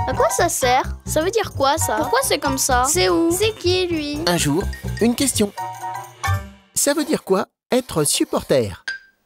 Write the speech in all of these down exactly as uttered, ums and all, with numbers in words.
À quoi ça sert? Ça veut dire quoi, ça? Pourquoi c'est comme ça? C'est où? C'est qui, lui? Un jour, une question. Ça veut dire quoi, être supporter?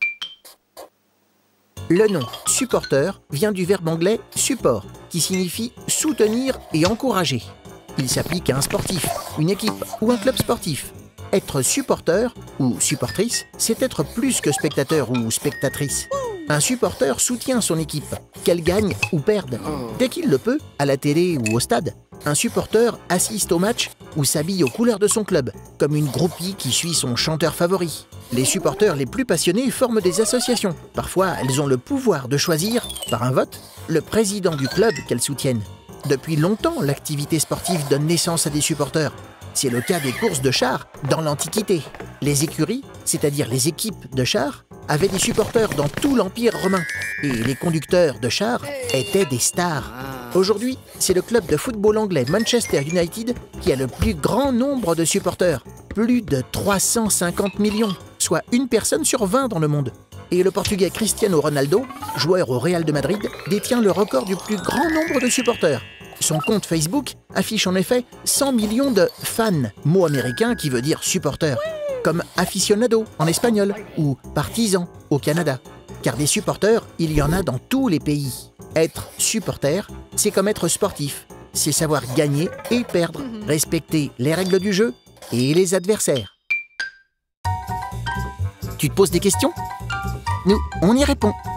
Le nom supporter vient du verbe anglais support, qui signifie soutenir et encourager. Il s'applique à un sportif, une équipe ou un club sportif. Être supporter ou supportrice, c'est être plus que spectateur ou spectatrice. Un supporter soutient son équipe, qu'elle gagne ou perde. Dès qu'il le peut, à la télé ou au stade, un supporter assiste au match ou s'habille aux couleurs de son club, comme une groupie qui suit son chanteur favori. Les supporters les plus passionnés forment des associations. Parfois, elles ont le pouvoir de choisir, par un vote, le président du club qu'elles soutiennent. Depuis longtemps, l'activité sportive donne naissance à des supporters. C'est le cas des courses de chars dans l'Antiquité. Les écuries, c'est-à-dire les équipes de chars, avaient des supporters dans tout l'Empire romain. Et les conducteurs de chars étaient des stars. Aujourd'hui, c'est le club de football anglais Manchester United qui a le plus grand nombre de supporters. Plus de trois cent cinquante millions, soit une personne sur vingt dans le monde. Et le Portugais Cristiano Ronaldo, joueur au Real de Madrid, détient le record du plus grand nombre de supporters. Son compte Facebook affiche en effet cent millions de fans, mot américain qui veut dire supporter, comme aficionado en espagnol ou partisan au Canada. Car des supporters, il y en a dans tous les pays. Être supporter, c'est comme être sportif. C'est savoir gagner et perdre, respecter les règles du jeu et les adversaires. Tu te poses des questions? Nous, on y répond.